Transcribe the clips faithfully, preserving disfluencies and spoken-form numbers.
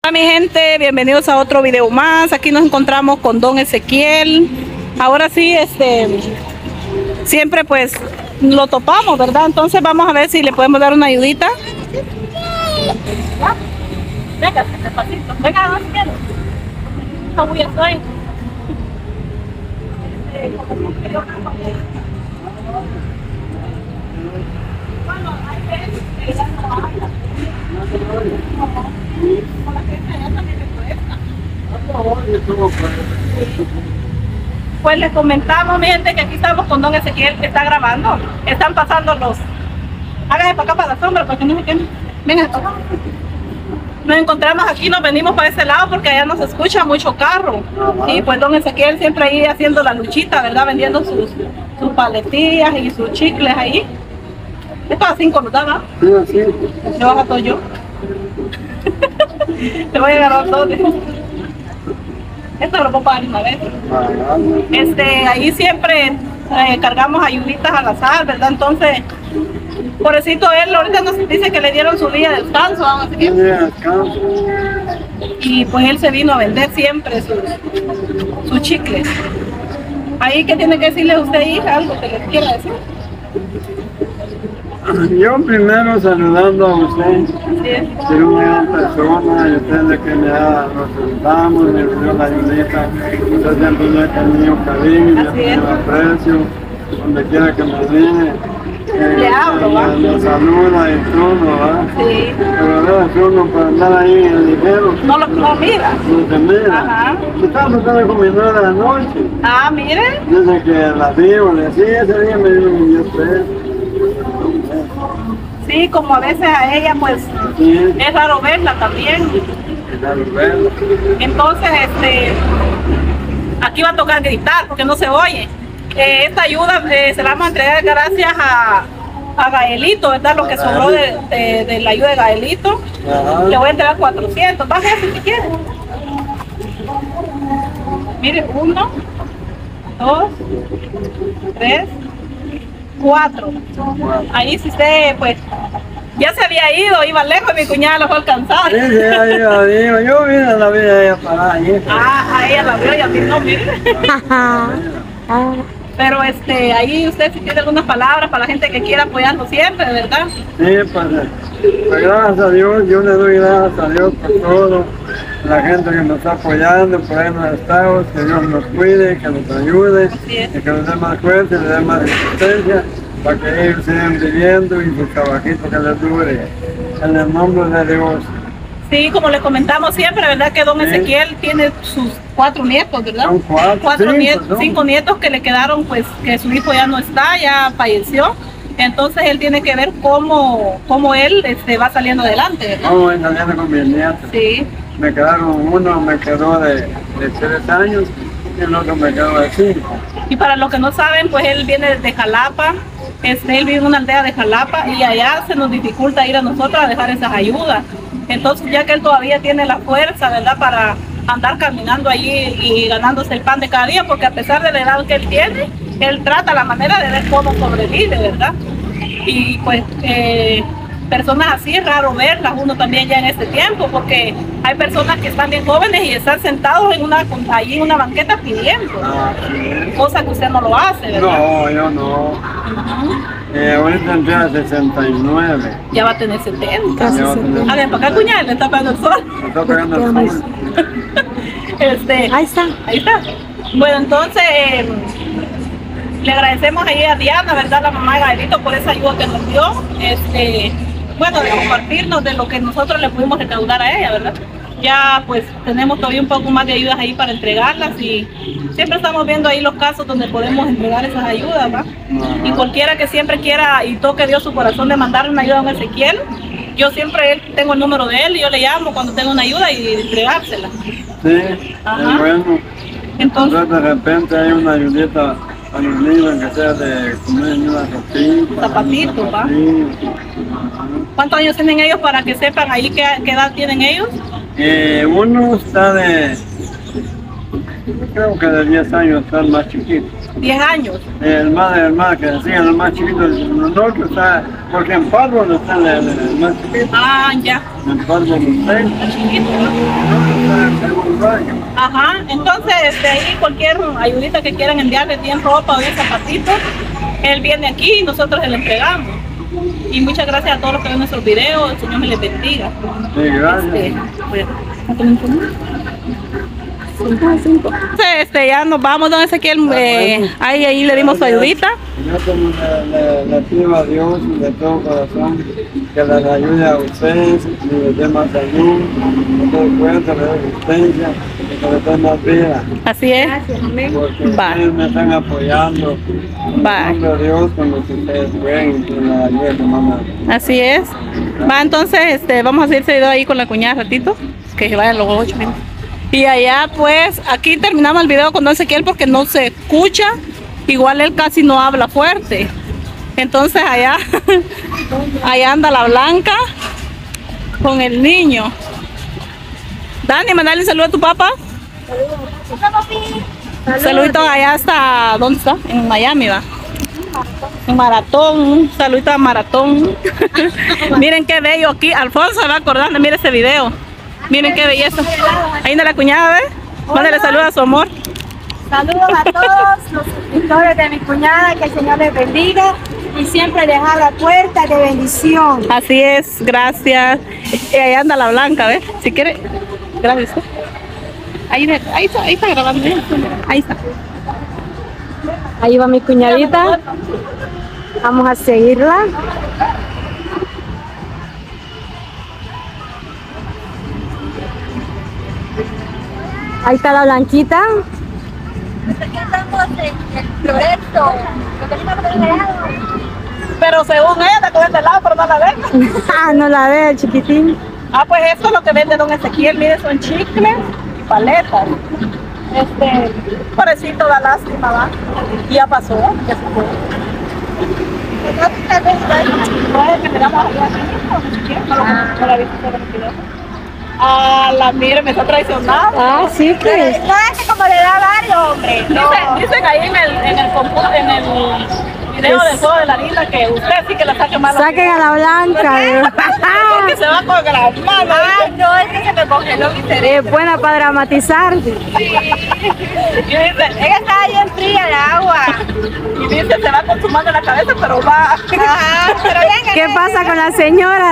Hola mi gente, bienvenidos a otro video más. Aquí nos encontramos con don Ezequiel. Ahora sí, este, siempre pues lo topamos, ¿verdad? Entonces vamos a ver si le podemos dar una ayudita. Venga, despacito. Venga, no quiero. No voy a estar. Bueno, hay veces que ya no habla. Con la gente allá también le cuesta. Pues les comentamos, mi gente, que aquí estamos con don Ezequiel, que está grabando. Están pasando los... Háganse para acá, para la sombra, para que no se queden. Vengan para acá. Nos encontramos aquí, nos venimos para ese lado porque allá nos escucha mucho carro. Y pues don Ezequiel siempre ahí haciendo la luchita, ¿verdad? Vendiendo sus, sus paletillas y sus chicles ahí. Esto a cinco nos da, ¿no? Sí, así. Le baja todo yo. Te voy a agarrar todo. Esto lo puedo pagar una vez. Este, ahí siempre eh, cargamos ayuditas al azar, ¿verdad? Entonces, pobrecito él, ahorita nos dice que le dieron su día de descanso, ¿no? Así que, descanso. y pues él se vino a vender siempre sus, sus chicles. Ahí, ¿qué tiene que decirle a usted, hija? Algo que le quiera decir. Yo primero saludando a usted, Sí. soy una gran persona, y usted de que me ha, nos saludamos, me dio la ayudita, usted siempre me ha tenido cariño, Así me es. ha aprecio, donde quiera que me viene, eh, Le hablo, ¿va? me, me saluda y todo, ¿va? Sí. Pero a veces uno para andar ahí en el ligero, No lo no mira. no se mira. Ajá. Estaba tratando con mi nuera la noche, Ah, mire. dice que la vivo, le decía, ese día me dio un diez pesos. Sí, como a veces a ella pues Sí, es raro verla también. claro, bueno. Entonces, este, aquí va a tocar gritar porque no se oye. Eh, esta ayuda eh, se la vamos a entregar gracias a, a Gaelito, ¿verdad? Lo que sobró de, de, de la ayuda de Gaelito. Ajá. Le voy a entregar cuatrocientos. Baje así si quiere. Mire, uno, dos, tres, cuatro. Ahí si usted, pues, ya se había ido, iba lejos y mi cuñada lo fue a alcanzar. Sí, sí, ahí lo digo, yo vine a la vida ella para allí. Ah, a ella la veo y a mí no, mire. Pero este, ahí usted si tiene algunas palabras para la gente que quiera apoyarnos siempre, ¿verdad? Sí, pues, eh, pues gracias a Dios, yo le doy gracias a Dios por todo, la gente que nos está apoyando por ahí en los estados, que Dios nos cuide, que nos ayude, Así es. y que nos dé más fuerza, le dé más resistencia, para que ellos sigan viviendo y su trabajito que les dure, en el nombre de Dios. Sí, como le comentamos siempre, ¿verdad? Que don Sí. Ezequiel tiene sus cuatro nietos, ¿verdad? Son cuatro, Cuatro cinco, nietos, ¿no? cinco nietos que le quedaron, pues, que su hijo ya no está, ya falleció. Entonces él tiene que ver cómo, cómo él este, va saliendo adelante, ¿verdad? Vamos a saliendo con mis nietos. Sí. Me quedaron, uno me quedó de, de tres años y el otro me quedó de cinco. Y para los que no saben, pues él viene de Jalapa, este, él vive en una aldea de Jalapa y allá se nos dificulta ir a nosotros a dejar esas ayudas. Entonces ya que él todavía tiene la fuerza, ¿verdad? Para andar caminando allí y ganándose el pan de cada día, porque a pesar de la edad que él tiene, él trata la manera de ver cómo sobrevive, ¿verdad? Y pues eh, personas así es raro verlas, uno también ya en este tiempo, porque hay personas que están bien jóvenes y están sentados en una, allí en una banqueta pidiendo, Ah, sí. cosa que usted no lo hace, ¿verdad? No, yo no. Ujú. Eh, ahorita entré a sesenta y nueve. Ya va a tener setenta. Ya va a tener- A ver, para acá cuñada, le está pegando el sol. Me está pegando el sol. Este, Ahí está. ahí está. Bueno, entonces eh, le agradecemos ahí a Diana, ¿verdad? La mamá de Gaelito por esa ayuda que nos dio. Este, bueno, de compartirnos de lo que nosotros le pudimos recaudar a ella, ¿verdad? Ya pues tenemos todavía un poco más de ayudas ahí para entregarlas y siempre estamos viendo ahí los casos donde podemos entregar esas ayudas, ¿va? Y cualquiera que siempre quiera y toque Dios su corazón de mandarle una ayuda a don Ezequiel, yo siempre él, tengo el número de él y yo le llamo cuando tengo una ayuda y entregársela. Sí, Ajá. es bueno. Entonces, Entonces de repente hay una ayudita a los niños que sea de comer una ropita. Zapatitos, un ¿va? zapatito. ¿cuántos años tienen ellos para que sepan ahí qué, qué edad tienen ellos? Eh, uno está de, yo creo que de diez años, está el más chiquito. diez años. El más, el más que decían, el más chiquito, el otro está, porque en Párvulo está el, el más chiquito, Ah, ya, en Párvulo está, está chiquito, ¿no? cerca. Ajá, entonces este, ahí cualquier ayudita que quieran enviarle, bien ropa o bien zapatitos, él viene aquí y nosotros se le entregamos. Y muchas gracias a todos los que ven nuestros videos, el Señor me les bendiga. Sí, gracias. Este, bueno, entonces, este, ya nos vamos, don Ezequiel, eh, ahí, ahí le dimos su ayudita. Yo como le, le, le pido a Dios de todo corazón que les ayude a ustedes y les dé más salud, que les fuerza, les dé resistencia y que les dé más vida. Así es. Porque Va. ustedes me están apoyando. Va. En nombre de Dios, con lo que ustedes ven y con la ayuda que mandan. Así es. Va, entonces, este, vamos a hacer ese video ahí con la cuñada ratito, que se vayan los ocho minutos. Y allá, pues, aquí terminamos el video con don Ezequiel porque no se escucha. Igual él casi no habla fuerte. Entonces allá, allá anda la Blanca con el niño. Dani, mandale un saludo a tu papá. Saluditos allá hasta, ¿dónde está? En Miami, va. En Maratón, un saludito a Maratón. Miren qué bello aquí. Alfonso se va acordando, mire ese video. Miren qué belleza. Ahí anda la cuñada, ¿ves? Mándale saludos a su amor. Saludos a todos los suscriptores de mi cuñada, que el Señor les bendiga y siempre les abra puertas de bendición. Así es, gracias. Y ahí anda la Blanca, ¿ves? Si quiere, gracias. Ahí, ahí, está, ahí está grabando. Ahí está. Ahí va mi cuñadita. Vamos a seguirla. Ahí está la Blanquita. Aquí estamos en el Progreso. Lo que tenemos que ver. Pero según ella está con este lado, pero no la ven. Ah, no la veo, chiquitín. Ah, pues esto es lo que vende don Ezequiel. Mire, son chicles y paletas. Este, pobrecito, da lástima, va. Y ya pasó, ya se fue. No es que tenemos allá, no no la he visto sobre el video. Ah, la mire, me está traicionando. Ah, sí, pues. No es como le da varios, hombre. No. Dicen, dicen ahí en el, en el, compu- en el video del juego de la linda que usted sí que la saque mal. Saquen a la Blanca. Porque se va con la mano. Ay, no, es que se me congeló mi cerebro. Es buena para dramatizar. Y dice, Ella estaba bien fría el agua. y dice, se va con su mano en la cabeza, pero va. Ajá, pero venga. ¿Qué pasa con la señora?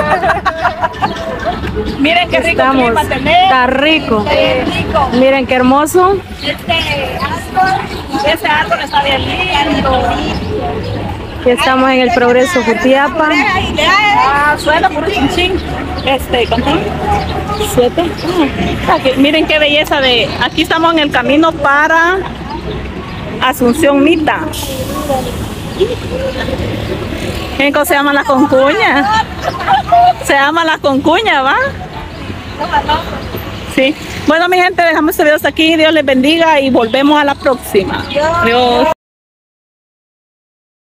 Miren qué rico Estamos. clima tenemos. Está rico. Qué rico. Miren qué hermoso. Este árbol. Ese árbol está bien lindo. Aquí estamos en el Progreso Jutiapa. Ah, suena por un chinchín. Este, ¿cuánto? Siete. Ah, aquí, miren qué belleza de. Aquí estamos en el camino para Asunción Mita. ¿Cómo se llaman las concuñas? Se llaman las concuñas, ¿va? Sí. Bueno, mi gente, dejamos este video hasta aquí. Dios les bendiga y volvemos a la próxima. Adiós.